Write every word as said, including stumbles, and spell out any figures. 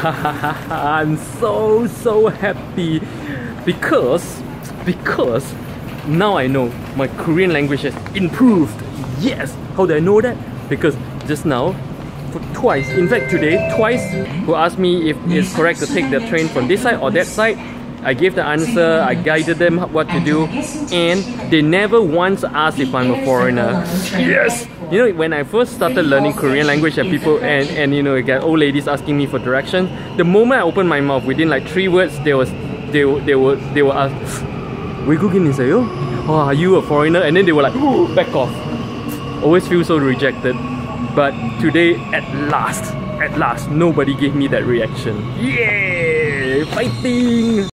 I'm so so happy because because now I know my Korean language has improved. Yes! How do I know that? Because just now, for twice, in fact today, twice, who asked me if it's correct to take the train from this side or that side. I gave the answer, I guided them what to do, and they never once asked if I'm a foreigner. Yes! You know, when I first started learning Korean language and people, and, and you know, you get old ladies asking me for directions, the moment I opened my mouth, within like three words, they was, they, they were, they were asked, 외국인이세요? Oh, are you a foreigner? And then they were like, back off. Always feel so rejected. But today, at last, at last, nobody gave me that reaction. Yeah! Fighting!